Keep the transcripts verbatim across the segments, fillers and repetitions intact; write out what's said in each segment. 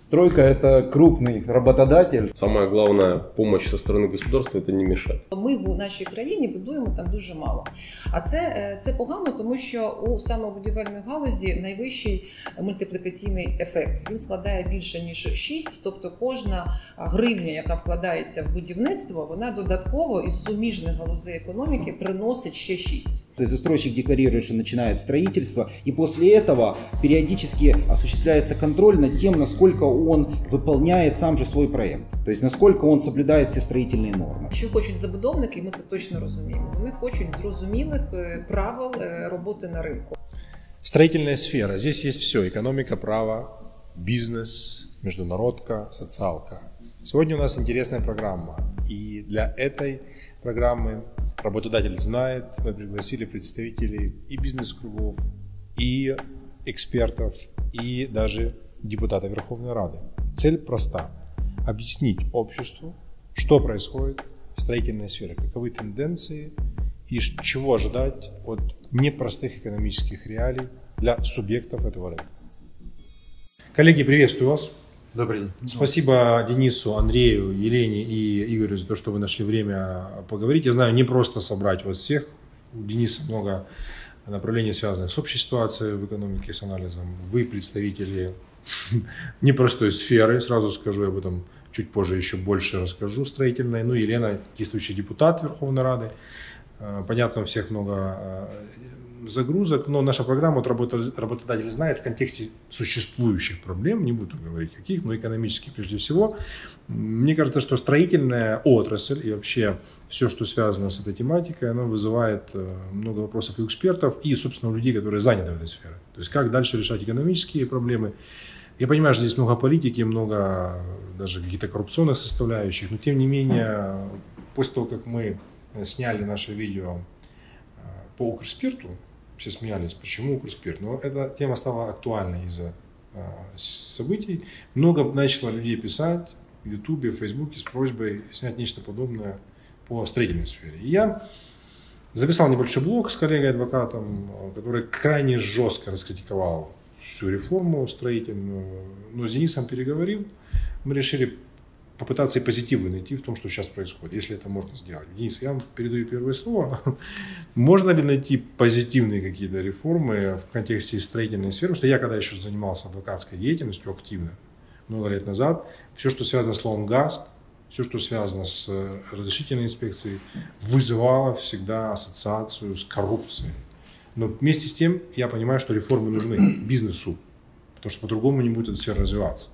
Стройка – это крупный работодатель. Самая главная помощь со сторони государства – це не мішати. Ми в нашій країні будуємо там дуже мало. А це, це погано, тому що у саме будівельної галузі найвищий мультиплікаційний ефект. Він складає більше, ніж шість, тобто кожна гривня, яка вкладається в будівництво, вона додатково із суміжних галузей економіки приносить ще шість. То есть застройщик декларирует, что начинает строительство, и после этого периодически осуществляется контроль над тем, насколько он выполняет сам же свой проект. То есть насколько он соблюдает все строительные нормы. Що хочуть забудовники, і ми це точно розуміємо. Вони хочуть зрозумілих правил роботи на ринку. Строительная сфера. Здесь есть все. Экономика, право, бизнес, международка, социалка. Сегодня у нас интересная программа. И для этой программы работодатель знает, мы пригласили представителей и бизнес-кругов, и экспертов, и даже депутата Верховной Рады. Цель проста – объяснить обществу, что происходит в строительной сфере, каковы тенденции и чего ожидать от непростых экономических реалий для субъектов этого рынка. Коллеги, приветствую вас. Добрый день. Спасибо Денису, Андрею, Елене и Игорю за то, что вы нашли время поговорить. Я знаю, не просто собрать вас всех. У Дениса много направлений, связанных с общей ситуацией в экономике, с анализом. Вы представители непростой сферы, сразу скажу, об этом чуть позже еще больше расскажу, строительной. Ну, Елена, действующий депутат Верховной Рады. Понятно, у всех много загрузок, но наша программа вот, работодатель знает в контексте существующих проблем, не буду говорить каких, но экономических прежде всего. Мне кажется, что строительная отрасль и вообще все, что связано с этой тематикой, оно вызывает много вопросов и у экспертов, и, собственно, у людей, которые заняты в этой сфере. То есть, как дальше решать экономические проблемы. Я понимаю, что здесь много политики, много даже каких-то коррупционных составляющих, но, тем не менее, после того, как мы сняли наше видео по Укрспирту, все смеялись, почему Укрспирт, но эта тема стала актуальной из-за событий. Много начало людей писать в Ютубе, в Фейсбуке с просьбой снять нечто подобное по строительной сфере. И я записал небольшой блог с коллегой-адвокатом, который крайне жестко раскритиковал всю реформу строительную, но с Денисом переговорил, мы решили попытаться и позитивы найти в том, что сейчас происходит, если это можно сделать. Денис, я вам передаю первое слово. Можно ли найти позитивные какие-то реформы в контексте строительной сферы? Потому что я, когда еще занимался адвокатской деятельностью активно, много лет назад, все, что связано с словом «газ», все, что связано с разрешительной инспекцией, вызывало всегда ассоциацию с коррупцией. Но вместе с тем я понимаю, что реформы нужны бизнесу, потому что по-другому не будет эта сфера развиваться.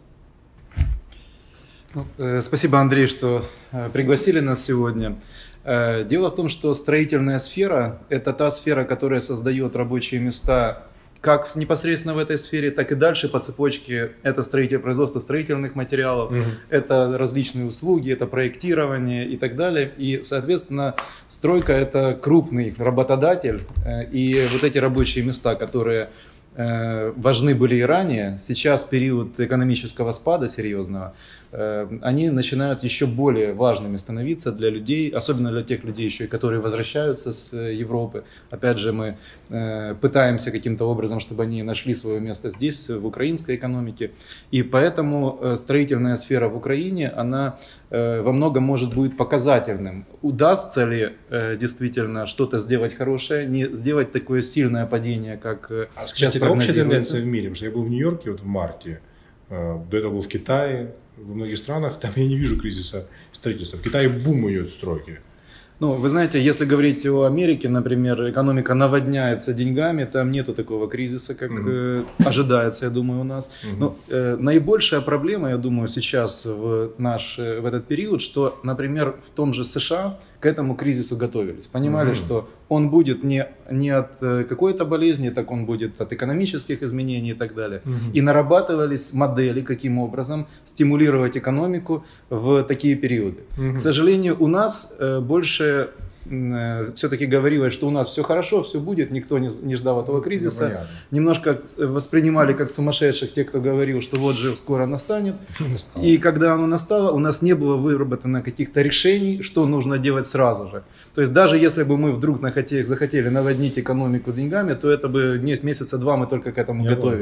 Спасибо, Андрей, что пригласили нас сегодня. Дело в том, что строительная сфера – это та сфера, которая создает рабочие места как непосредственно в этой сфере, так и дальше по цепочке. Это строитель, производство строительных материалов, угу. Это различные услуги, это проектирование и так далее. И, соответственно, стройка – это крупный работодатель. И вот эти рабочие места, которые важны были и ранее, сейчас период экономического спада серьезного, они начинают еще более важными становиться для людей, особенно для тех людей, еще и которые возвращаются с Европы. Опять же, мы пытаемся каким-то образом, чтобы они нашли свое место здесь, в украинской экономике. И поэтому строительная сфера в Украине, она во многом может быть показательным. Удастся ли действительно что-то сделать хорошее, не сделать такое сильное падение, как а сейчас это общая тенденция в мире? Потому что я был в Нью-Йорке вот в марте, до этого был в Китае, во многих странах, там я не вижу кризиса строительства. В Китае бум идет стройки. Ну, вы знаете, если говорить о Америке, например, экономика наводняется деньгами, там нету такого кризиса, как угу. э, ожидается, я думаю, у нас. Угу. Но э, наибольшая проблема, я думаю, сейчас в, наш, в этот период, что, например, в том же США к этому кризису готовились. Понимали, угу. что он будет не, не от какой-то болезни, так он будет от экономических изменений и так далее. Угу. И нарабатывались модели, каким образом стимулировать экономику в такие периоды. Угу. К сожалению, у нас э, больше все-таки говорилось, что у нас все хорошо, все будет, никто не, не ждал этого кризиса. Ну, немножко воспринимали как сумасшедших те, кто говорил, что вот же скоро настанет. Настало. И когда оно настало, у нас не было выработано каких-то решений, что нужно делать сразу же. То есть даже если бы мы вдруг захотели наводнить экономику деньгами, то это бы месяца два мы только к этому Я готовились. Бы.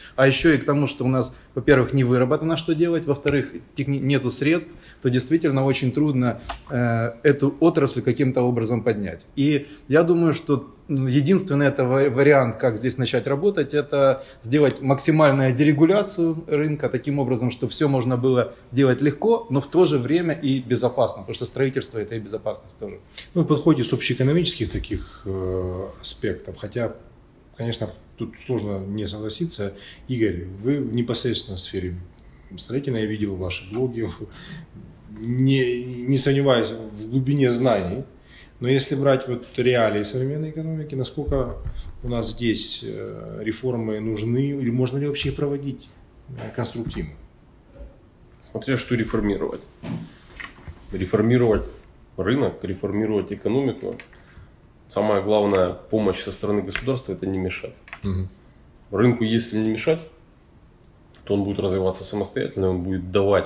а еще и к тому, что у нас, во-первых, не выработано, что делать, во-вторых, нету средств, то действительно очень трудно э, эту отрасль каким-то образом поднять. И я думаю, что единственный это вариант, как здесь начать работать, это сделать максимальную дерегуляцию рынка, таким образом, чтобы все можно было делать легко, но в то же время и безопасно, потому что строительство это и безопасность тоже. Ну, в подходе с общеэкономических таких э, аспектов, хотя, конечно, тут сложно не согласиться. Игорь, вы непосредственно в сфере строительной, я видел ваши блоги, не, не сомневаюсь в глубине знаний. Но если брать вот реалии современной экономики, насколько у нас здесь реформы нужны, или можно ли вообще их проводить конструктивно? Смотря что реформировать. Реформировать рынок, реформировать экономику. Самая главная помощь со стороны государства – это не мешать. Угу. Рынку, если не мешать, то он будет развиваться самостоятельно, он будет давать,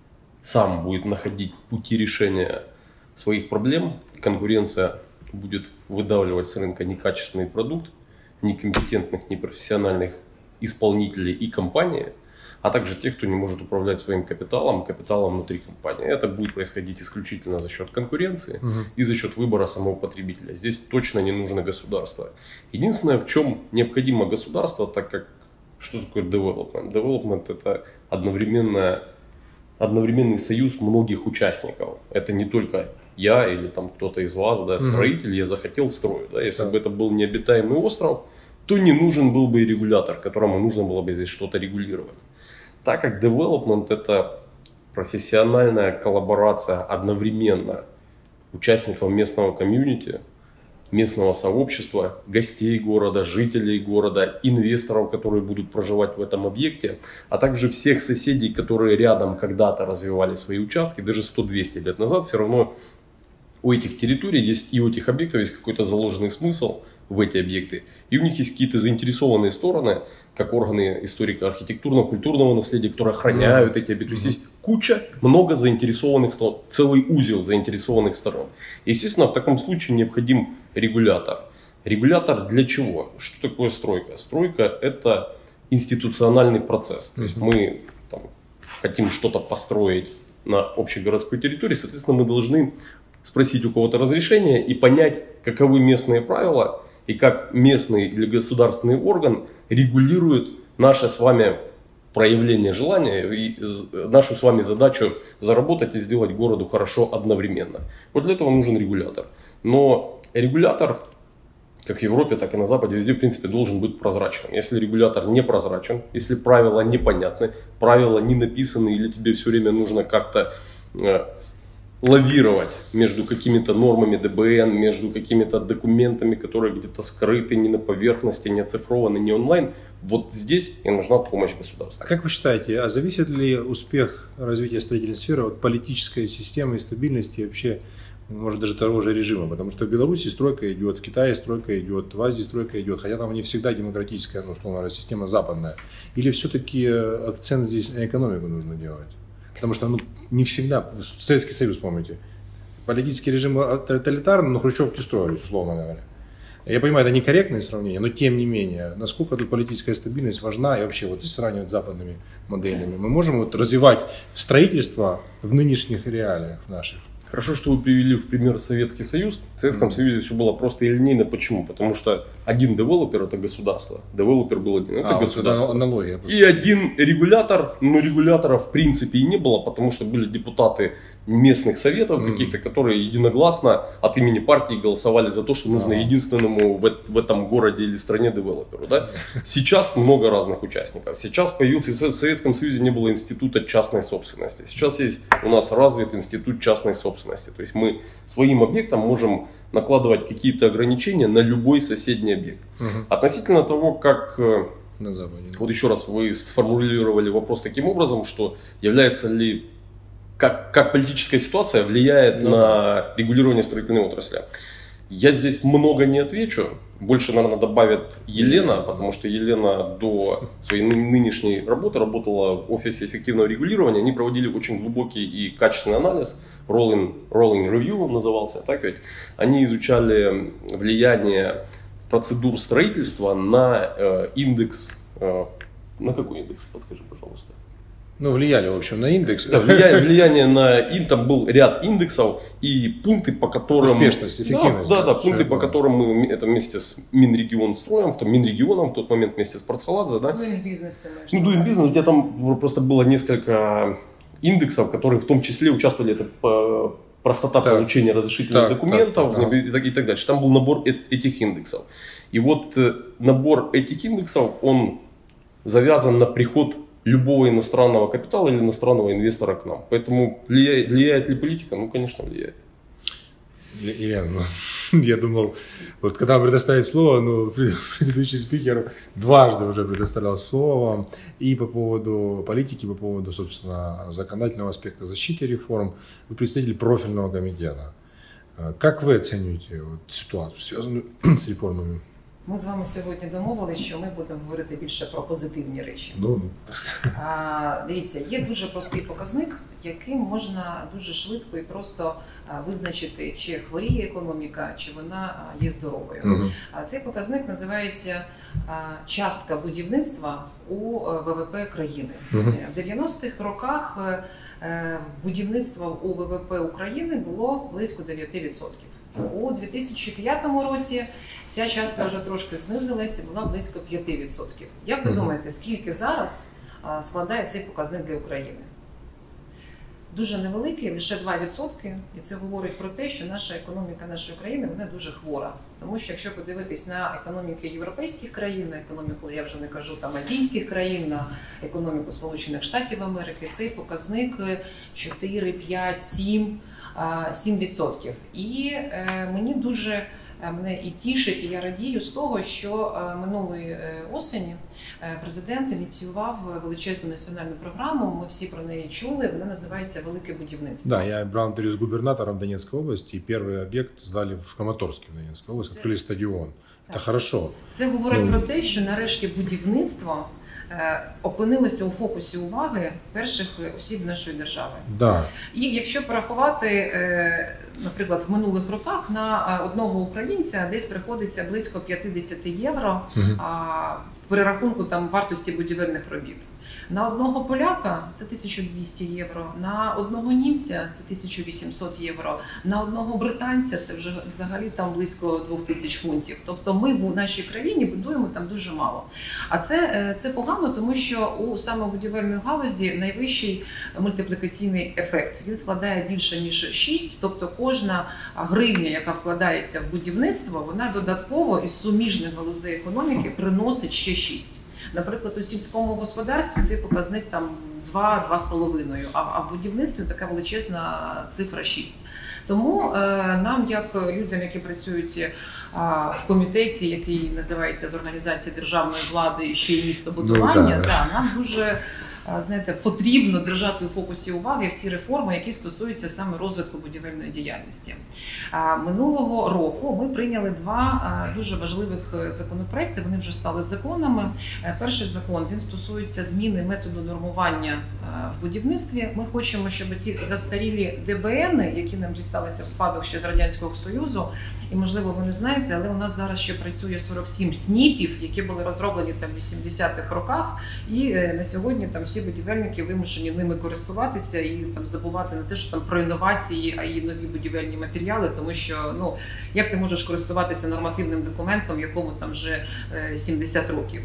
сам будет находить пути решения своих проблем. Конкуренция будет выдавливать с рынка некачественный продукт, некомпетентных, непрофессиональных исполнителей и компаний, а также тех, кто не может управлять своим капиталом, капиталом внутри компании. Это будет происходить исключительно за счет конкуренции угу. и за счет выбора самого потребителя. Здесь точно не нужно государство. Единственное, в чем необходимо государство, так как что такое development? Development – это одновременно, одновременный союз многих участников. Это не только я или там кто-то из вас, да, строитель, угу. я захотел строю. Да? Если да. бы это был необитаемый остров, то не нужен был бы и регулятор, которому нужно было бы здесь что-то регулировать. Так как development – это профессиональная коллаборация одновременно участников местного комьюнити, местного сообщества, гостей города, жителей города, инвесторов, которые будут проживать в этом объекте, а также всех соседей, которые рядом когда-то развивали свои участки, даже сто-двести лет назад, все равно у этих территорий есть и у этих объектов есть какой-то заложенный смысл в эти объекты, и у них есть какие-то заинтересованные стороны, как органы историко-архитектурно-культурного наследия, которые охраняют mm-hmm. эти объекты. То есть есть куча, много заинтересованных сторон, целый узел заинтересованных сторон. Естественно, в таком случае необходим регулятор. Регулятор для чего? Что такое стройка? Стройка – это институциональный процесс. То есть мы там, хотим что-то построить на общегородской территории, соответственно, мы должны спросить у кого-то разрешение и понять, каковы местные правила и как местный или государственный орган регулирует наше с вами проявление желания и нашу с вами задачу заработать и сделать городу хорошо одновременно. Вот для этого нужен регулятор. Но регулятор, как в Европе, так и на Западе, везде в принципе должен быть прозрачным. Если регулятор не прозрачен, если правила непонятны, правила не написаны или тебе все время нужно как-то э, лавировать между какими-то нормами дэ бэ эн, между какими-то документами, которые где-то скрыты, не на поверхности, не оцифрованы, не онлайн. Вот здесь и нужна помощь государства. А как вы считаете, а зависит ли успех развития строительной сферы от политической системы и стабильности и вообще, может, даже того же режима? Потому что в Беларуси стройка идет, в Китае стройка идет, в Азии стройка идет, хотя там не всегда демократическая, ну, условно говоря, система западная. Или все-таки акцент здесь на экономику нужно делать? Потому что ну, не всегда, Советский Союз, помните, политический режим тоталитарный, но хрущевки строились, условно говоря. Я понимаю, это некорректное сравнение, но тем не менее, насколько тут политическая стабильность важна и вообще вот если сравнивать с западными моделями, мы можем вот развивать строительство в нынешних реалиях наших? Хорошо, что вы привели в пример Советский Союз. В Советском mm-hmm. Союзе все было просто и линейно. Почему? Потому что один девелопер – это государство. Девелопер был один – это а, государство. Вот аналогия, и один регулятор, но регулятора в принципе и не было, потому что были депутаты местных советов mm-hmm. каких-то, которые единогласно от имени партии голосовали за то, что нужно ah. единственному в, в этом городе или стране девелоперу. Да? Сейчас много разных участников. Сейчас появился, в Советском Союзе не было института частной собственности. Сейчас есть у нас развит институт частной собственности. То есть мы своим объектом можем накладывать какие-то ограничения на любой соседний объект. Uh-huh. Относительно того, как... На Западе. Вот еще раз вы сформулировали вопрос таким образом, что является ли... Как, как политическая ситуация влияет uh-huh. на регулирование строительной отрасли. Я здесь много не отвечу. Больше, наверное, добавит Елена, потому что Елена до своей нынешней работы работала в офисе эффективного регулирования. Они проводили очень глубокий и качественный анализ. Rolling, rolling Review назывался, так ведь? Они изучали влияние процедур строительства на э, индекс э, На какой индекс, подскажи, пожалуйста. Ну, влияли, в общем, на индекс. Да, влияние, влияние на и там был ряд индексов и пункты, по которым... Успешность, эффективность. Да, да, да, да пункты, по которым мы это вместе с Минрегионстроем, в том Минрегионом в тот момент вместе с Партсхаладзе, да. Doing business, ты имеешь в Ну, виду? Doing Business, у тебя там просто было несколько индексов, которые в том числе участвовали, это по простота Так. получения разрешительных Так, документов так, так, и, так, и так дальше. Там был набор э- этих индексов. И вот э, набор этих индексов, он завязан на приход любого иностранного капитала или иностранного инвестора к нам. Поэтому влияет, влияет ли политика? Ну, конечно, влияет. Елена, ну, я думал, вот когда предоставить слово, ну, предыдущий спикер дважды уже предоставлял слово вам и по поводу политики, по поводу, собственно, законодательного аспекта защиты реформ. Вы представитель профильного комитета. Как вы оцениваете вот ситуацию, связанную с реформами? Ми з вами сьогодні домовилися, що ми будемо говорити більше про позитивні речі. Ну, А, дивіться, є дуже простий показник, яким можна дуже швидко і просто а, визначити, чи хворіє економіка, чи вона а, є здоровою. угу. А цей показник називається а, частка будівництва у е, ВВП країни. Угу. Е, В дев'яностих роках е, е, будівництво у ВВП України було близько дев'ять відсотків. У дві тисячі п'ятому році ця частка вже трошки знизилась і була близько п'ять відсотків. Як ви Мгм. думаєте, скільки зараз а, складає цей показник для України? Дуже невеликий, лише два відсотки, і це говорить про те, що наша економіка нашої країни вона дуже хвора. Тому що якщо подивитись на економіки європейських країн, на економіку, я вже не кажу там азійських країн, на економіку Сполучених Штатів Америки, цей показник чотири, п'ять, сім, сім відсотків. І е, мені дуже е, мене і тішить, і я радію з того, що е, минулої е, осені е, президент ініціював величезну національну програму, ми всі про неї чули, вона називається «Велике будівництво». Да, я брал интервью с губернатором Донецкой области, и первый объект сдали в Краматорске в Донецкой области, открыли стадион. Это Так. хорошо. Це говорить Ну. про те, що нарешті будівництво е, опинилося у фокусі уваги перших осіб нашої держави. Да. І якщо порахувати, е, наприклад, в минулих роках на е, одного українця десь приходиться близько п'ятдесят євро Мгм. а, в перерахунку там вартості будівельних робіт. На одного поляка це тисяча двісті євро, на одного німця це тисяча вісімсот євро, на одного британця це вже взагалі там близько двох тисяч фунтів. Тобто ми в нашій країні будуємо там дуже мало. А це, е, це погано, тому що у саме будівельної галузі найвищий мультиплікаційний ефект. Він складає більше ніж шість, тобто кожна гривня, яка вкладається в будівництво, вона додатково із суміжних галузей економіки приносить ще шість. Наприклад, у сільському господарстві цей показник там два-два з половиною, а в будівництві така величезна цифра шість. Тому е, нам, як людям, які працюють е, в комітеті, який називається з організації державної влади і ще й містобудування, Ну, да. да, нам дуже знаєте, потрібно держати у фокусі уваги всі реформи, які стосуються саме розвитку будівельної діяльності. Минулого року ми прийняли два дуже важливих законопроекти, вони вже стали законами. Перший закон, він стосується зміни методу нормування в будівництві. Ми хочемо, щоб ці застарілі ді бе ени, які нам дісталися в спадок ще з Радянського Союзу, і, можливо, ви не знаєте, але у нас зараз ще працює сорок сім сніпів, які були розроблені там в вісімдесятих роках, і на сьогодні там всі будівельники вимушені ними користуватися і там забувати не те, що там про інновації, а й нові будівельні матеріали, тому що, ну, як ти можеш користуватися нормативним документом, якому там вже сімдесят років.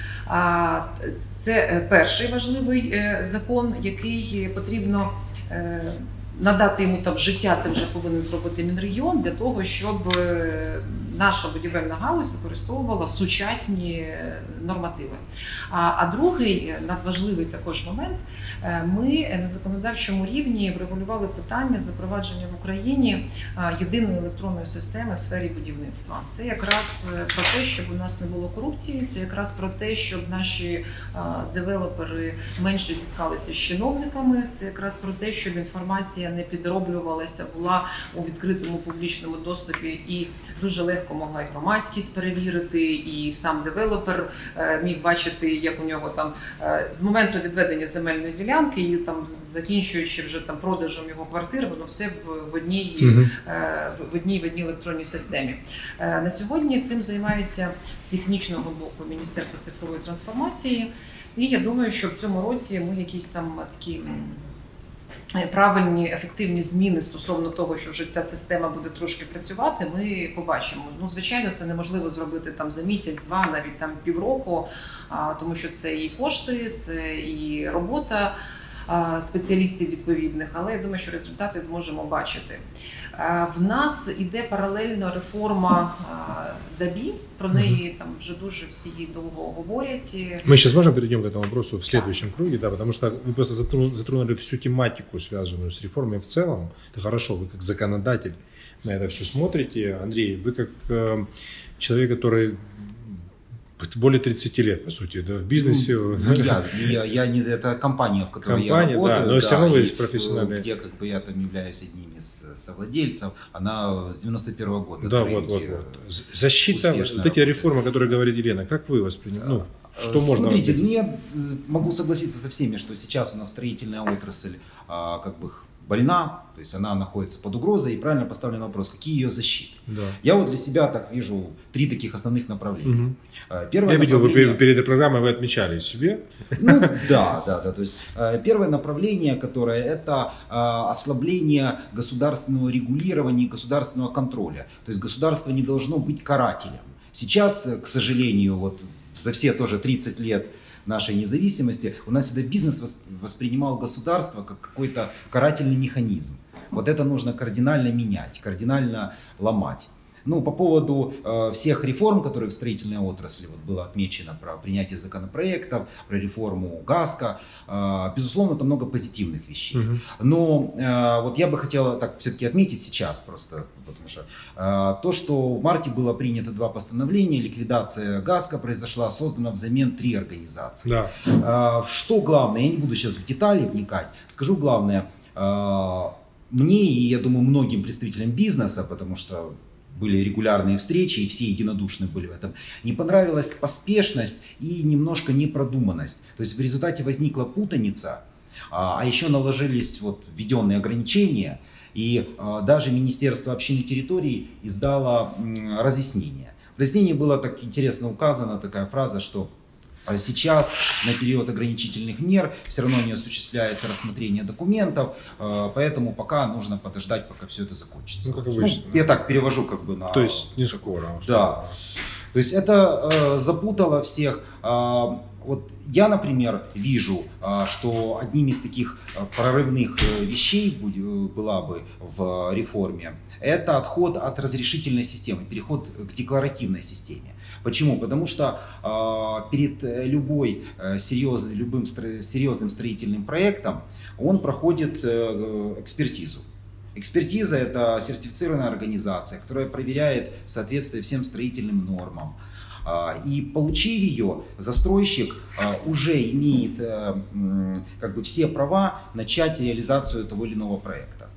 Це перший важливий закон, який потрібно надати йому там життя, це вже повинен зробити Мінрегіон, для того, щоб наша будівельна галузь використовувала сучасні нормативи. А, а другий надважливий також момент, ми на законодавчому рівні врегулювали питання запровадження в Україні єдиної електронної системи в сфері будівництва. Це якраз про те, щоб у нас не було корупції, це якраз про те, щоб наші девелопери менше зіткалися з чиновниками, це якраз про те, щоб інформація не підроблювалася, була у відкритому публічному доступі і дуже легко могла і громадськість перевірити, і сам девелопер міг бачити, як у нього там з моменту відведення земельної ділянки і там закінчуючи вже там продажем його квартири, воно все в одній, mm-hmm. в одній, в одній електронній системі. На сьогодні цим займається з технічного боку Міністерство цифрової трансформації. І я думаю, що в цьому році ми якісь там такі правильні, ефективні зміни стосовно того, що вже ця система буде трошки працювати, ми побачимо. Ну, звичайно, це неможливо зробити там за місяць, два, навіть там півроку, а, тому що це і кошти, це і робота а, спеціалістів відповідних, але я думаю, що результати зможемо бачити. А, в нас іде паралельно реформа ДАБІ, про неї там вже дуже всі довго говорять. Мы сейчас можем перейдем к этому вопросу в следующем круге, да, потому что вы просто затронули, затронули всю тематику, связанную с реформой в целом. Это хорошо, вы как законодатель на это все смотрите. Андрей, вы как э, человек, который более тридцати лет, по сути, да, в бизнесе. Ну, да? я, я, я не, это компания, в которой компания, я работаю. да, но да, все равно вы и, профессиональный. Где как бы я там являюсь одним из совладельцев, она с девяносто первого года. Да, вот, вот, вот. Защита, вот эти работает. Реформы, о которых говорит Елена, как вы воспринимаете? Ну, что Смотрите, можно? Смотрите, ну, я могу согласиться со всеми, что сейчас у нас строительная отрасль а, как бы больна, то есть она находится под угрозой, и правильно поставлен вопрос, какие ее защиты. Да. Я вот для себя так вижу три таких основных направления. Угу. Первое Я видел, направление... вы перед этой программой вы отмечали себе. Ну да, да, да. То есть первое направление, которое это ослабление государственного регулирования и государственного контроля. То есть государство не должно быть карателем. Сейчас, к сожалению, вот за все тоже тридцать лет нашей независимости, у нас всегда бизнес воспринимал государство как какой-то карательный механизм. Вот это нужно кардинально менять, кардинально ломать. Ну, по поводу э, всех реформ, которые в строительной отрасли, вот было отмечено про принятие законопроектов, про реформу ГАСКО, э, безусловно, там много позитивных вещей. Uh-huh. Но э, вот я бы хотел так все-таки отметить сейчас просто, потому что э, то, что в марте было принято два постановления, ликвидация ГАСКО произошла, создано взамен три организации. Да. Э, что главное, я не буду сейчас в детали вникать, скажу главное, э, мне и, я думаю, многим представителям бизнеса, потому что были регулярные встречи, и все единодушны были в этом. Не понравилась поспешность и немножко непродуманность. То есть в результате возникла путаница, а еще наложились вот введенные ограничения, и даже Министерство общин и территорий издало разъяснение. В разъяснении было так интересно указана такая фраза, что сейчас на период ограничительных мер все равно не осуществляется рассмотрение документов, поэтому пока нужно подождать, пока все это закончится. Ну, как обычно, ну, да. Я так перевожу как бы на... То есть не скоро. Да. То есть это э, запутало всех. Э, вот я, например, вижу, э, что одним из таких прорывных вещей будь, была бы в реформе это отход от разрешительной системы, переход к декларативной системе. Почему? Потому что э, перед любой, э, серьезным, любым стро, серьезным строительным проектом он проходит э, экспертизу. Экспертиза – это сертифицированная организация, которая проверяет соответствие всем строительным нормам. Э, и получив ее, застройщик э, уже имеет э, э, как бы все права начать реализацию того или иного проекта.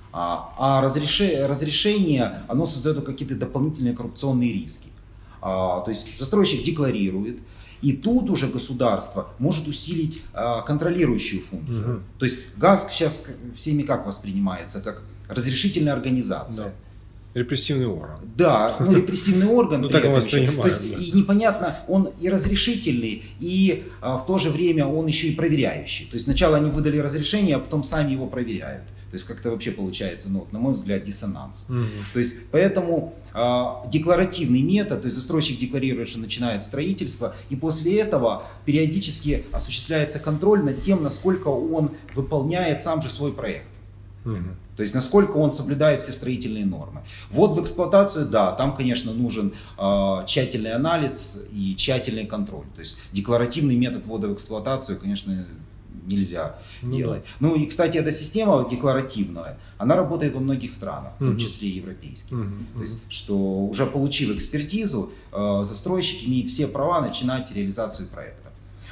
А, а разрешение, разрешение оно создает какие-то дополнительные коррупционные риски. А, то есть застройщик декларирует, и тут уже государство может усилить а, контролирующую функцию. Угу. То есть ГАСК сейчас всеми как воспринимается? Как разрешительная организация. Да. Репрессивный орган. Да, ну репрессивный орган. Ну так он воспринимает. То есть и непонятно, он и разрешительный, и а, в то же время он еще и проверяющий. То есть сначала они выдали разрешение, а потом сами его проверяют. То есть как-то вообще получается, ну, на мой взгляд, диссонанс. Угу. То есть поэтому э, декларативный метод, то есть застройщик декларирует, что начинает строительство, и после этого периодически осуществляется контроль над тем, насколько он выполняет сам же свой проект. Угу. То есть насколько он соблюдает все строительные нормы. Вот в эксплуатацию, да, там, конечно, нужен э, тщательный анализ и тщательный контроль. То есть декларативный метод ввода в эксплуатацию, конечно, нельзя ну, делать. Да. Ну и, кстати, эта система декларативная, она работает во многих странах, в том числе и европейских. Uh-huh. Uh-huh. То есть, что уже получив экспертизу, э, застройщик имеет все права начинать реализацию проекта.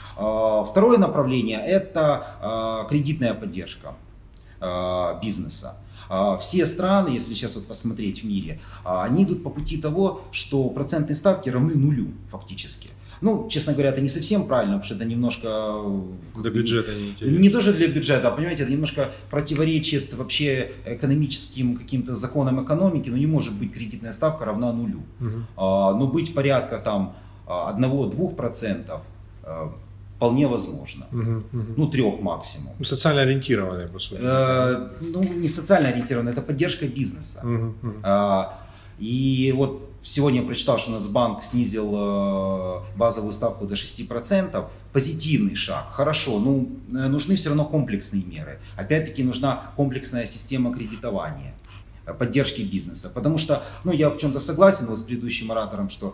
Э, второе направление – это э, кредитная поддержка э, бизнеса. Э, все страны, если сейчас вот посмотреть в мире, э, они идут по пути того, что процентные ставки равны нулю фактически. Ну, честно говоря, это не совсем правильно, потому что это немножко... Для бюджета не интересно. Не тоже для бюджета, а, понимаете, это немножко противоречит вообще экономическим каким-то законам экономики, но не может быть кредитная ставка равна нулю. Угу. А, но быть порядка там одного-двух процентов, вполне возможно. Угу, угу. Ну, трех максимум. Ну, социально ориентированная, по сути. Э, ну, не социально ориентированная, это поддержка бизнеса. Угу, угу. А, и вот сегодня я прочитал, что Нацбанк снизил э, базовую ставку до шести процентов. Позитивный шаг, хорошо, но нужны все равно комплексные меры. Опять-таки нужна комплексная система кредитования, поддержки бизнеса. Потому что, ну, я в чем-то согласен вот с предыдущим оратором, что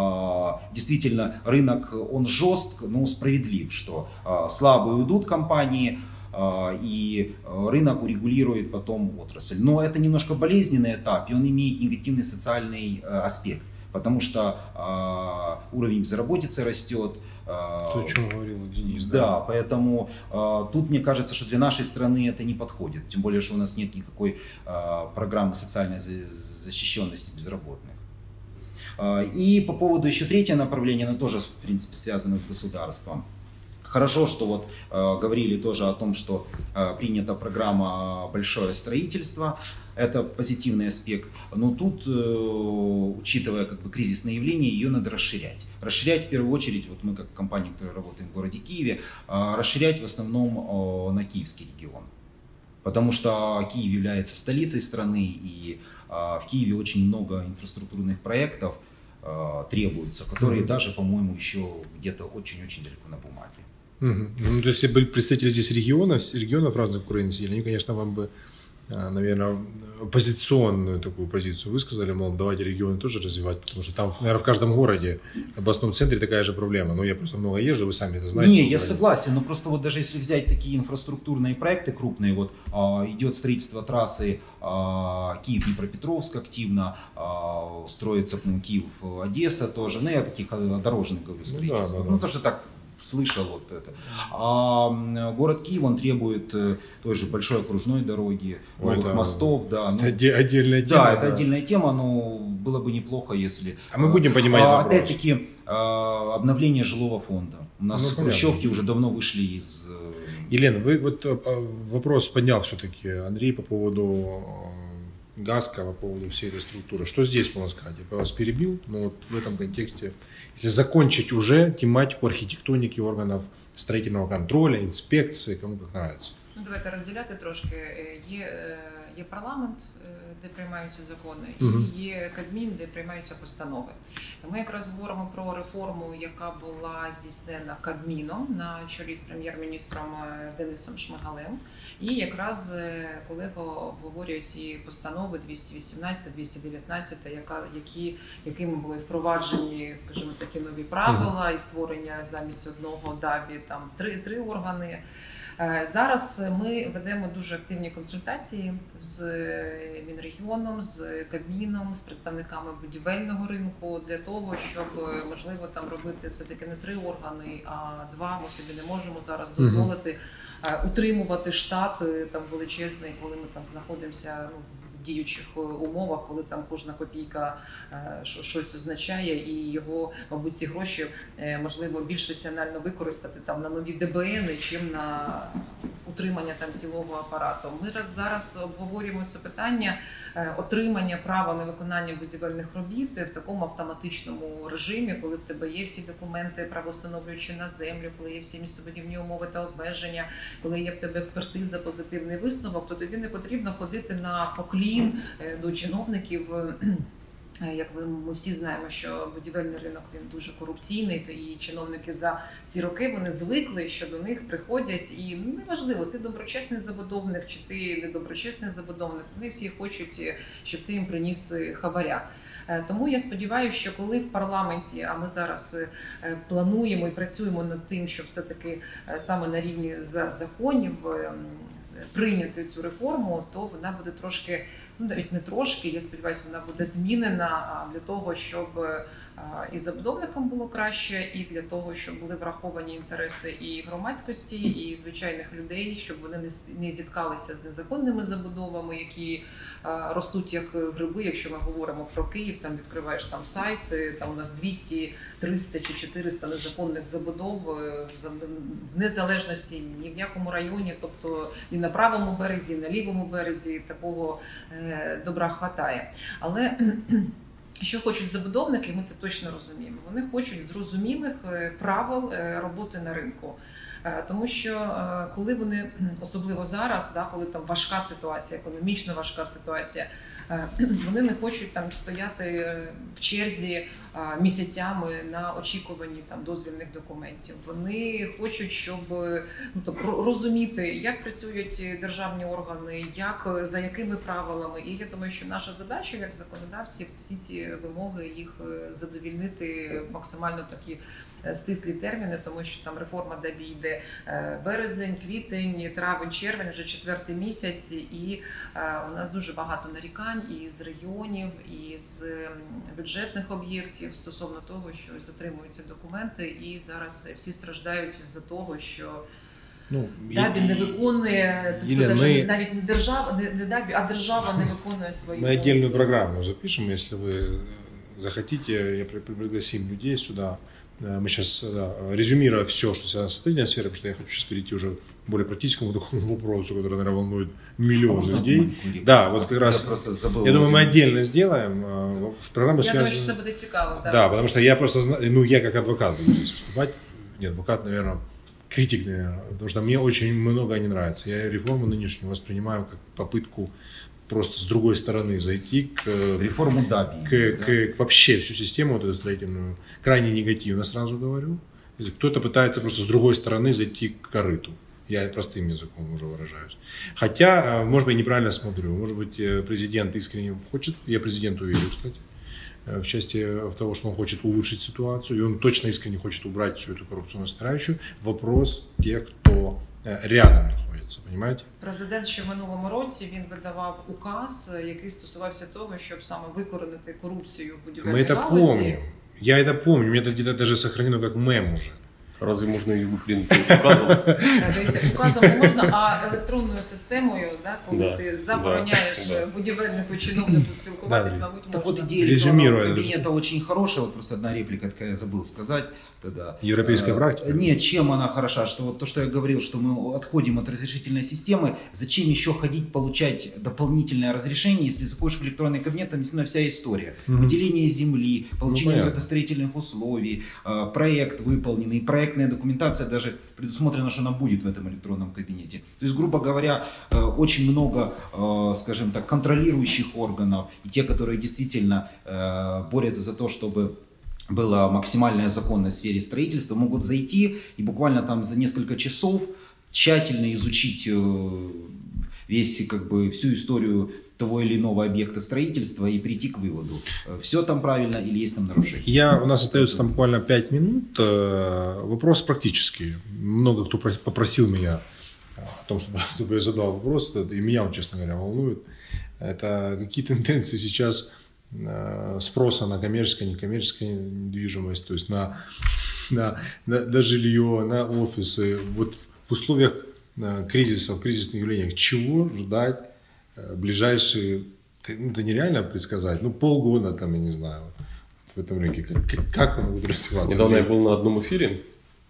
э, действительно рынок, он жестк, но справедлив, что э, слабые уйдут компании, э, и рынок урегулирует потом отрасль. Но это немножко болезненный этап, и он имеет негативный социальный э, аспект, потому что э, уровень безработицы растет. То, о чем говорил Денис. Да, да. поэтому э, тут мне кажется, что для нашей страны это не подходит. Тем более, что у нас нет никакой э, программы социальной защищенности безработных. Э, и по поводу еще третьего направления, оно тоже, в принципе, связано с государством. Хорошо, что вот э, говорили тоже о том, что э, принята программа «Большое строительство». Это позитивный аспект. Но тут, э, учитывая как бы кризисное явление, ее надо расширять. Расширять в первую очередь, вот мы как компания, которая работает в городе Киеве, э, расширять в основном э, на Киевский регион. Потому что Киев является столицей страны, и э, в Киеве очень много инфраструктурных проектов э, требуются, которые mm-hmm. даже, по-моему, еще где-то очень-очень далеко на бумаге. Угу. Ну, то есть, если были представители здесь регионов, регионов разных Украины, они, конечно, вам бы, наверное, оппозиционную такую позицию высказали, мол, давайте регионы тоже развивать, потому что там, наверное, в каждом городе, в областном центре такая же проблема. Ну, я просто много езжу, вы сами это знаете. Не, я согласен, но просто вот даже если взять такие инфраструктурные проекты крупные, вот а, идет строительство трассы а, Киев-Днепропетровск активно, а, строится, по-моему, Киев-Одесса тоже, ну, я таких дорожных говорю строительств, ну, да, да, да. Ну, тоже так слышал вот это. А город Киев, он требует той же большой окружной дороги, новых это, мостов. Да, это ну, отдельная тема. Да, это да. отдельная тема, но было бы неплохо, если... А мы будем понимать а, вопрос. Опять-таки, обновление жилого фонда. У нас ну, хрущевки уже давно вышли из... Елена, вы вот вопрос поднял все-таки, Андрей, по поводу ГАСКа, по поводу всей этой структуры. Что здесь можно сказать? Я вас перебил, но вот в этом контексте, если закончить уже тематику архітектоніки органів строительного контроля, інспекції, кому як нравится. Ну, давайте розділяти трошки. Є, є парламент, де приймаються закони, угу. і є Кабмін, де приймаються постанови. Ми якраз говоримо про реформу, яка була здійснена Кабміном на чолі з прем'єр-міністром Денисом Шмигалем. І якраз коли обговорюють ці постанови двісті вісімнадцять, двісті дев'ятнадцять, яка, які, якими були впроваджені, скажімо, такі нові правила угу. і створення замість одного ДАБІ там три, три органи. Зараз ми ведемо дуже активні консультації з Мінрегіоном, з Кабміном, з представниками будівельного ринку для того, щоб, можливо, там робити все-таки не три органи, а два. Ми собі не можемо зараз дозволити утримувати штат там величезний, коли ми там знаходимося ну, в діючих умовах, коли там кожна копійка щось означає, і його, мабуть, ці гроші можливо більш раціонально використати там на нові ДБН, чим на утримання там цілого апарату. Ми зараз обговорюємо це питання отримання права на виконання будівельних робіт в такому автоматичному режимі, коли в тебе є всі документи, правовстановлюючі на землю, коли є всі містобудівні умови та обмеження, коли є в тебе експертиза, позитивний висновок, то тобі не потрібно ходити на поклін до чиновників. Як ми всі знаємо, що будівельний ринок він дуже корупційний, то і чиновники за ці роки вони звикли, що до них приходять, і неважливо, ти доброчесний забудовник чи ти недоброчесний забудовник, вони всі хочуть, щоб ти їм приніс хабаря. Тому я сподіваюся, що коли в парламенті, а ми зараз плануємо і працюємо над тим, щоб все-таки саме на рівні законів прийняти цю реформу, то вона буде трошки, ну навіть не трошки, я сподіваюся, вона буде змінена для того, щоб і забудовникам було краще, і для того, щоб були враховані інтереси і громадськості, і звичайних людей, щоб вони не зіткалися з незаконними забудовами, які ростуть як гриби. Якщо ми говоримо про Київ, там відкриваєш там сайт, там у нас двісті, триста чи чотириста незаконних забудов в незалежності ні в якому районі, тобто і на правому березі, і на лівому березі такого добра хватає. Але Що хочуть забудовники, ми це точно розуміємо. Вони хочуть зрозумілих правил роботи на ринку. Тому що коли вони, особливо зараз, да, коли там важка ситуація, економічно важка ситуація, вони не хочуть там стояти в черзі місяцями на очікуванні там дозвільних документів. Вони хочуть, щоб ну, тобто, розуміти, як працюють державні органи, як, за якими правилами. І я думаю, що наша задача як законодавців всі ці вимоги їх задовільнити максимально такі стислі терміни, тому що там реформа ДАБІ йде березень, квітень, травень, червень, вже четвертий місяць, і у нас дуже багато нарікань і з регіонів, і з бюджетних об'єктів стосовно того, що затримуються документи, і зараз всі страждають із-за того, що ну, ДАБІ і, не виконує, тобто навіть, ми, навіть не держава, не, не ДАБІ, а держава не виконує свої функции. Мы отдельную программу запишем, если вы захотите, я пригласим людей сюда. Мы сейчас, да, резюмируя все, что связано с строительной сферой, потому что я хочу сейчас перейти уже к более практическому духовному вопросу, который, наверное, волнует миллион а людей. Да, вот как я раз, забыл, я думаю, мы отдельно сделаем в программу. Я думаю, что это будет цікаво, да. Да, потому что я просто, ну, я как адвокат буду здесь выступать. Не адвокат, наверное, критик, наверное, потому что мне очень много не нравится. Я реформу нынешнюю воспринимаю как попытку просто с другой стороны зайти к реформу ДАБИ, к, да? к, к вообще всю систему вот эту строительную крайне негативно сразу говорю. Кто-то пытается просто с другой стороны зайти к корыту. Я простым языком уже выражаюсь. Хотя, может быть, неправильно смотрю. Может быть, президент искренне хочет, я президенту верю, кстати, в части того, что он хочет улучшить ситуацию, и он точно искренне хочет убрать всю эту коррупционную составляющую. Вопрос тех, кто рядом знаходиться, понимаете? Президент ще в минулому році він видавав указ, який стосувався того, щоб саме викоренити корупцію в будівельній галузі. Мы это помним. Я это помню. У меня это где-то даже сохранено как мем уже. Разве можна її викорінити указом? Указом не можна, а електронною системою, да, коли да, ти забороняєш да, будівельнику чиновнику спілкуватися, да, мабуть, можна. Так вот идея электронного кабинета очень хорошая, вот просто одна реплика, такая я забыл сказать. Тогда. Европейская практика? Нет, чем она хороша, что вот то, что я говорил, что мы отходим от разрешительной системы, зачем еще ходить, получать дополнительное разрешение, если заходишь в электронный кабинет, там действительно вся история. Угу. Выделение земли, получение ну, градостроительных условий, проект выполненный, проектная документация даже предусмотрена, что она будет в этом электронном кабинете. То есть, грубо говоря, очень много, скажем так, контролирующих органов, и те, которые действительно борются за то, чтобы была максимальная законность в сфере строительства, могут зайти и буквально там за несколько часов тщательно изучить весь, как бы, всю историю того или иного объекта строительства и прийти к выводу, все там правильно или есть там нарушения. Я, у нас остается там буквально пять минут. Вопрос практический. Много кто попросил меня о том, чтобы, чтобы я задал вопрос, и меня он, честно говоря, волнует. Это какие тенденции сейчас спроса на коммерческую, некоммерческую недвижимость, то есть на, на, на, на жилье, на офисы. Вот в условиях кризиса, в кризисных явлениях, чего ждать в ближайшие, ну, это нереально предсказать, ну полгода там, я не знаю, в этом рынке, как, как он будет развиваться? Недавно я был на одном эфире,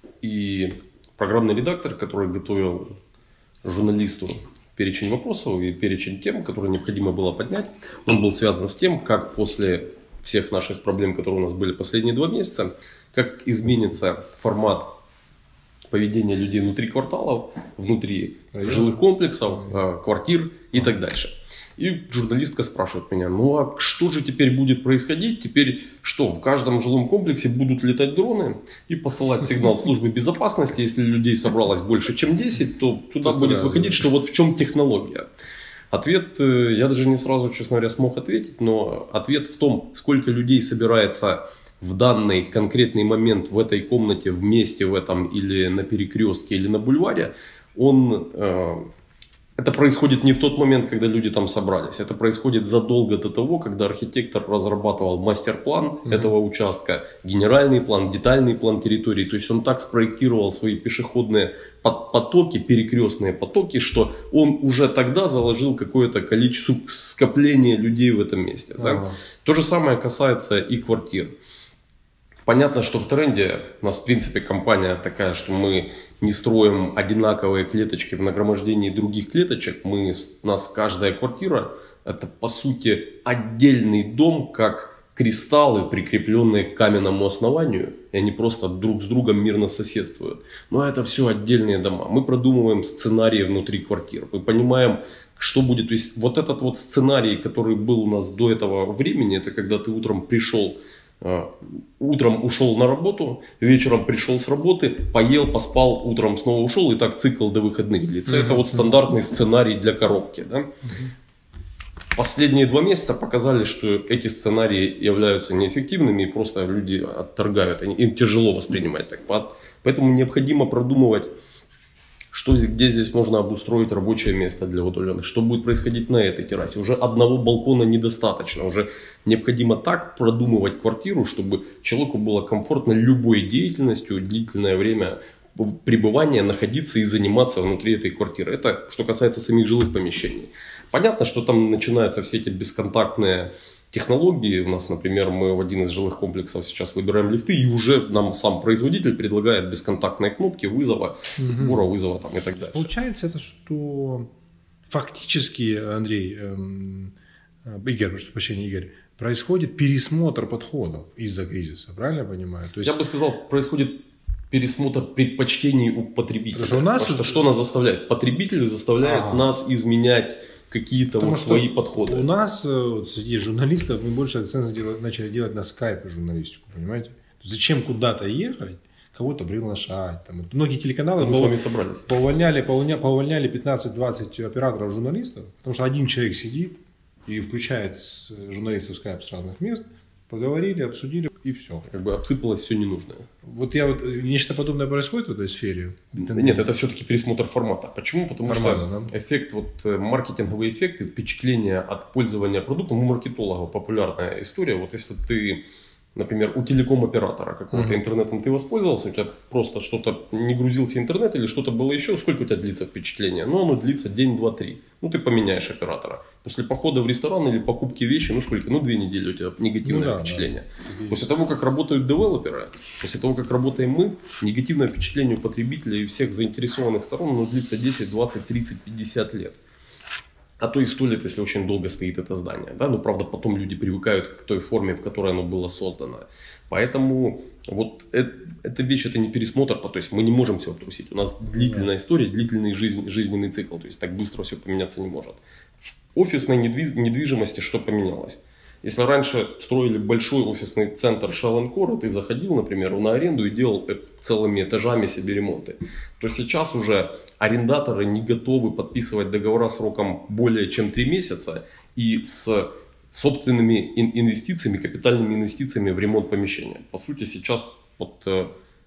и программный редактор, который готовил журналисту перечень вопросов и перечень тем, которые необходимо было поднять, он был связан с тем, как после всех наших проблем, которые у нас были последние два месяца, как изменится формат поведения людей внутри кварталов, внутри жилых комплексов, квартир и так дальше. И журналистка спрашивает меня, ну а что же теперь будет происходить? Теперь что, в каждом жилом комплексе будут летать дроны и посылать сигнал службы безопасности? Если людей собралось больше, чем десять, то туда будет выходить, что вот в чем технология. Ответ, я даже не сразу, честно говоря, смог ответить, но ответ в том, сколько людей собирается в данный конкретный момент в этой комнате, вместе в этом или на перекрестке, или на бульваре, он... Это происходит не в тот момент, когда люди там собрались. Это происходит задолго до того, когда архитектор разрабатывал мастер-план mm-hmm. этого участка, генеральный план, детальный план территории. То есть он так спроектировал свои пешеходные потоки, перекрестные потоки, что он уже тогда заложил какое-то количество скопления людей в этом месте. Mm-hmm. Да? То же самое касается и квартир. Понятно, что в тренде у нас в принципе компания такая, что мы не строим одинаковые клеточки в нагромождении других клеточек. Мы, у нас каждая квартира это по сути отдельный дом, как кристаллы, прикрепленные к каменному основанию, и они просто друг с другом мирно соседствуют. Но это все отдельные дома. Мы продумываем сценарии внутри квартир. Мы понимаем, что будет. То есть вот этот вот сценарий, который был у нас до этого времени, это когда ты утром пришел, утром ушел на работу, вечером пришел с работы, поел, поспал, утром снова ушел, и так цикл до выходных длится. Это вот стандартный сценарий для коробки. Да? Последние два месяца показали, что эти сценарии являются неэффективными, и просто люди отторгают, им тяжело воспринимать так. Поэтому необходимо продумывать, что, где здесь можно обустроить рабочее место для удаленных, что будет происходить на этой террасе. Уже одного балкона недостаточно, уже необходимо так продумывать квартиру, чтобы человеку было комфортно любой деятельностью длительное время пребывания находиться и заниматься внутри этой квартиры. Это что касается самих жилых помещений. Понятно, что там начинаются все эти бесконтактные технологии. У нас, например, мы в один из жилых комплексов сейчас выбираем лифты, и уже нам сам производитель предлагает бесконтактные кнопки вызова, сбора угу. вызова там, и так далее. Получается это, что фактически, Андрей, эм, Игорь, прошу прощения, Игорь, происходит пересмотр подходов из-за кризиса, правильно я понимаю? То есть... Я бы сказал, происходит пересмотр предпочтений у потребителя. Потому что, у нас... Потому что, что нас заставляет? Потребитель заставляет ага. нас изменять какие-то вот свои подходы. У нас вот, среди журналистов мы больше акцент делать, начали делать на скайпе журналистику, понимаете? Зачем куда-то ехать, кого-то приглашать? Там. Многие телеканалы мы с вами собрались. Поувольняли, поувольняли, поувольняли пятнадцать-двадцать операторов журналистов, потому что один человек сидит и включает журналистов скайп с разных мест, поговорили, обсудили и все. Как бы обсыпалось все ненужное. Вот я вот нечто подобное происходит в этой сфере? Нет, это все-таки пересмотр формата. Почему? Потому Формата, что да? эффект, вот маркетинговые эффекты, впечатление от пользования продуктом у маркетологов популярная история. Вот если ты, например, у телеком-оператора какого-то uh-huh. интернетом ты воспользовался, у тебя просто что-то не грузился интернет или что-то было еще, сколько у тебя длится впечатление? Ну, оно длится день, два, три. Ну, ты поменяешь оператора. После похода в ресторан или покупки вещи, ну сколько? Ну, две недели у тебя негативное ну, да, впечатление. Да. После того, как работают девелоперы, после того, как работаем мы, негативное впечатление у потребителя и всех заинтересованных сторон, оно длится десять, двадцать, тридцать, пятьдесят лет. А то и сто лет, если очень долго стоит это здание. Да? Но, правда, потом люди привыкают к той форме, в которой оно было создано. Поэтому вот это, эта вещь, это не пересмотр, то есть мы не можем все обтрусить. У нас длительная история, длительный жизнь, жизненный цикл, то есть так быстро все поменяться не может. В офисной недвижимости что поменялось? Если раньше строили большой офисный центр Shell энд Core, ты заходил, например, на аренду и делал целыми этажами себе ремонты, то сейчас уже арендаторы не готовы подписывать договора сроком более чем три месяца и с собственными инвестициями, капитальными инвестициями в ремонт помещения. По сути, сейчас вот, э,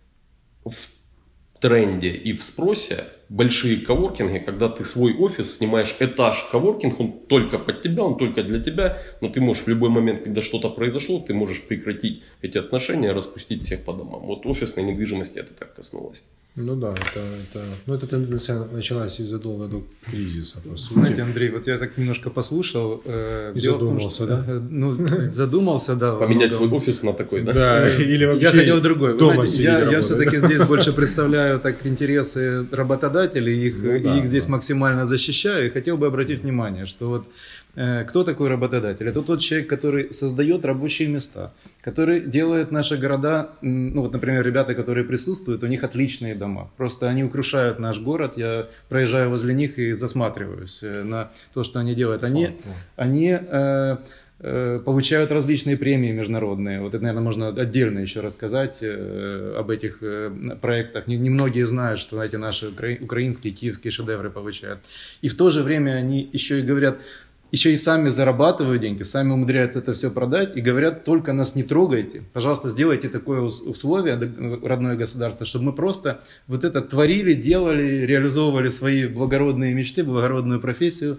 в тренде и в спросе большие коворкинги, когда ты свой офис снимаешь, этаж коворкинг, он только под тебя, он только для тебя, но ты можешь в любой момент, когда что-то произошло, ты можешь прекратить эти отношения, распустить всех по домам. Вот офисной недвижимости это так коснулось. Ну да, это, это, ну, эта тенденция началась и задолго до кризиса. По сути. Знаете, Андрей, вот я так немножко послушал. Э, и задумался, том, что, да? Э, ну, задумался, да. Поменять свой офис на такой, да? Да, или вообще я хотел другой. Дома знаете, я, я все-таки здесь больше представляю так интересы работодателей, их, ну, да, и их здесь да. максимально защищаю. И хотел бы обратить внимание, что вот кто такой работодатель? Это тот человек, который создает рабочие места, который делает наши города, ну вот, например, ребята, которые присутствуют, у них отличные дома. Просто они украшают наш город, я проезжаю возле них и засматриваюсь на то, что они делают. Они, они э, э, получают различные премии международные. Вот это, наверное, можно отдельно еще рассказать э, об этих э, проектах. Немногие знают, что эти наши укра... украинские, киевские шедевры получают. И в то же время они еще и говорят... Еще и сами зарабатывают деньги, сами умудряются это все продать и говорят, только нас не трогайте, пожалуйста, сделайте такое условие, родное государство, чтобы мы просто вот это творили, делали, реализовывали свои благородные мечты, благородную профессию,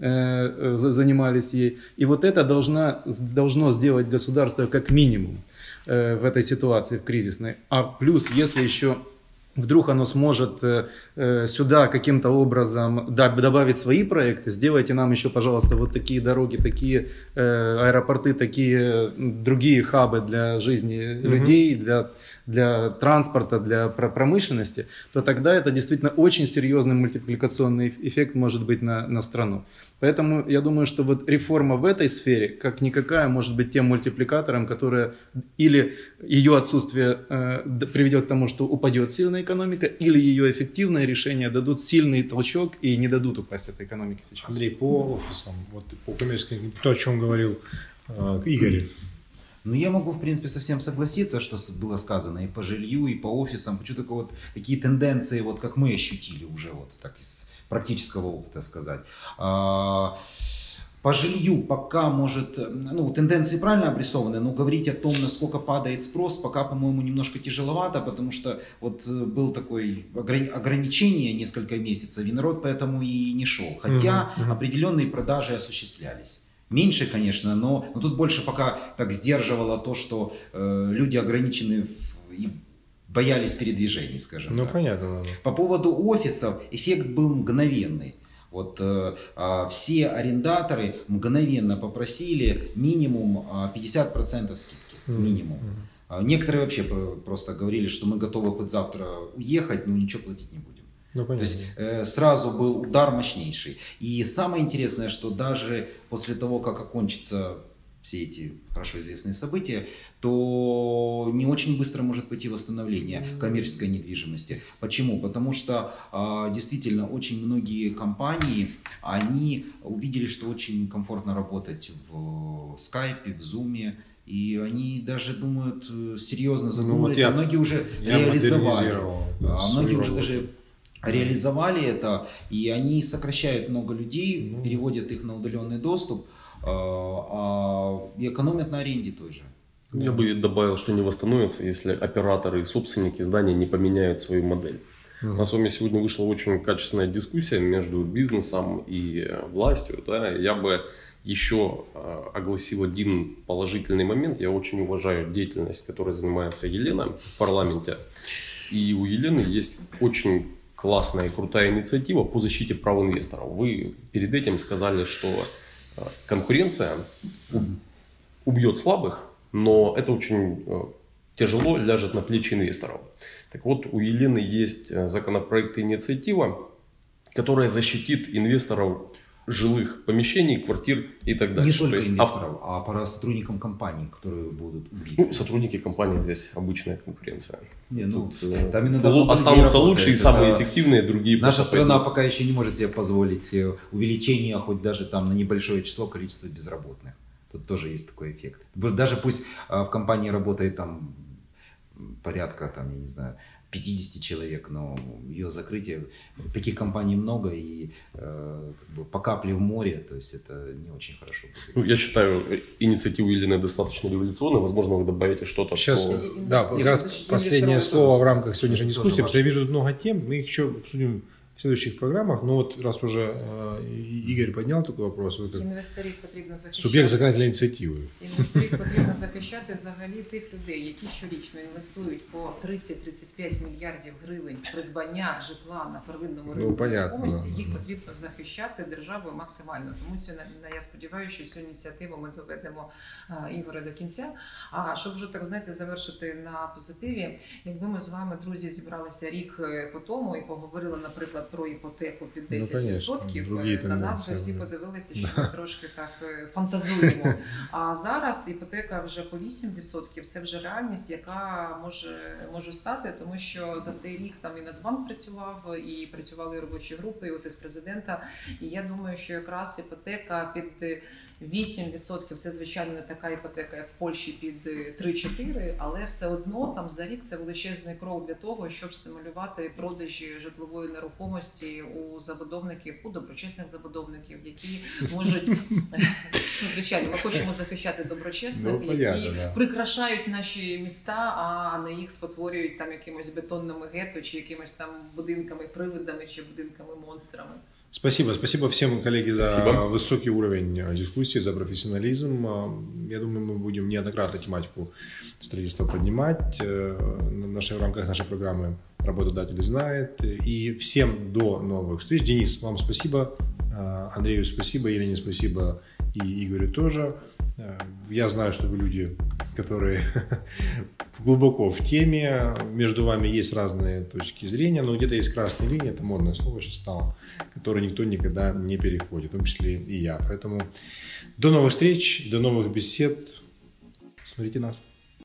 э, занимались ей. И вот это должна, должно сделать государство как минимум э, в этой ситуации, в кризисной. А плюс, если еще... Вдруг оно сможет э, сюда каким-то образом да, добавить свои проекты, сделайте нам еще, пожалуйста, вот такие дороги, такие э, аэропорты, такие другие хабы для жизни mm-hmm. людей, для для транспорта, для промышленности, то тогда это действительно очень серьезный мультипликационный эффект может быть на, на страну. Поэтому я думаю, что вот реформа в этой сфере, как никакая, может быть тем мультипликатором, которое или ее отсутствие э, приведет к тому, что упадет сильная экономика, или ее эффективное решение дадут сильный толчок и не дадут упасть этой экономике сейчас. Андрей, по офисам, вот по коммерческим, то, о чем говорил э, Игорь. Ну, я могу, в принципе, совсем согласиться, что было сказано и по жилью, и по офисам. Хочу только вот такие тенденции, вот как мы ощутили уже, вот так из практического опыта сказать. А, по жилью пока может, ну, тенденции правильно обрисованы, но говорить о том, насколько падает спрос, пока, по-моему, немножко тяжеловато, потому что вот был такой ограничение несколько месяцев, и народ поэтому и не шел. Хотя uh-huh, uh-huh. определенные продажи осуществлялись. Меньше, конечно, но, но тут больше пока так сдерживало то, что э, люди ограничены и боялись передвижений, скажем ну, так. Ну, понятно. Да. По поводу офисов эффект был мгновенный. Вот э, э, все арендаторы мгновенно попросили минимум пятьдесят процентов скидки. Минимум. Mm-hmm. Некоторые вообще просто говорили, что мы готовы хоть завтра уехать, но ничего платить не будем. Ну, то есть э, сразу был удар мощнейший. И самое интересное, что даже после того, как окончатся все эти хорошо известные события, то не очень быстро может пойти восстановление коммерческой недвижимости. Почему? Потому что э, действительно очень многие компании, они увидели, что очень комфортно работать в Skype, в Zoom. И они даже думают, серьезно задумались, ну, вот я, а многие уже реализовали. А многие уже даже реализовали это, и они сокращают много людей, ну, переводят их на удаленный доступ, а, и экономят на аренде той же. Я бы добавил, что не восстановится, если операторы и собственники здания не поменяют свою модель. Mm-hmm. У нас с вами сегодня вышла очень качественная дискуссия между бизнесом и властью. Да? Я бы еще огласил один положительный момент. Я очень уважаю деятельность, которой занимается Елена в парламенте. И у Елены есть очень классная и крутая инициатива по защите прав инвесторов. Вы перед этим сказали, что конкуренция убьет слабых, но это очень тяжело ляжет на плечи инвесторов. Так вот, у Елены есть законопроект и инициатива, которая защитит инвесторов жилых помещений, квартир и так далее. Не только есть, инвесторов, а, а по сотрудникам компаний, которые будут убиты. Ну, сотрудники компаний здесь обычная конкуренция. Не, ну, Тут, там останутся лучшие и самые эффективные, другие. Наша страна пока еще не может себе позволить увеличение хоть даже там на небольшое число количества безработных. Тут тоже есть такой эффект. Даже пусть в компании работает там порядка, там, я не знаю, пятьдесят человек, но ее закрытие, таких компаний много, и э, как бы по капле в море, то есть это не очень хорошо. Ну, я считаю инициативу Елены достаточно революционной, возможно, вы добавите что-то. Сейчас, по... да, как раз последнее слово в рамках сегодняшней дискуссии, потому что я вижу тут много тем, мы их еще обсудим в следующих программах, но вот раз уже э, Игорь поднял такой вопрос, вот, інвесторів потрібно захищати. Суб'єкт законодательної ініціативи. Інвесторів потрібно захищати взагалі тих людей, які щорічно інвестують по тридцять-тридцять п'ять мільярдів гривень в придбання житла на первинному ринку ну, нерухомості, їх потрібно захищати державою максимально. Тому що я сподіваюся, що цю ініціативу ми доведемо а, Ігоря до кінця. А щоб вже так, знаєте, завершити на позитиві, якби ми з вами, друзі, зібралися рік по тому і поговорили, наприклад, про іпотеку під десять відсотків, ну, на нас вже всі подивилися, що ми трошки так фантазуємо. А зараз іпотека вже по вісім відсотків, це вже реальність, яка може, може стати, тому що за цей рік там і Нацбанк працював, і працювали робочі групи, і Офіс Президента. І я думаю, що якраз іпотека під вісім відсотків, це, звичайно, не така іпотека, як в Польщі під три-чотири, але все одно там за рік це величезний крок для того, щоб стимулювати продажі житлової нерухомості у забудовників, у доброчесних забудовників, які можуть, ну, звичайно, ми хочемо захищати доброчесних, ну, які да. прикрашають наші міста, а не їх спотворюють там якимось бетонними гетто, чи якимось там будинками-привидами, чи будинками-монстрами. Спасибо. Спасибо всем, коллеги, за Спасибо. Высокий уровень дискуссии, за профессионализм. Я думаю, мы будем неоднократно тематику строительства поднимать. В, нашей, в рамках нашей программы «Работодатель знает». И всем до новых встреч. Денис, вам спасибо. Андрею спасибо. Елене спасибо. И Игорю тоже. Я знаю, что вы люди которые глубоко в теме. Между вами есть разные точки зрения, но где-то есть красная линия, это модное слово сейчас стало, которое никто никогда не переходит, в том числе и я. Поэтому до новых встреч, до новых бесед. Смотрите нас.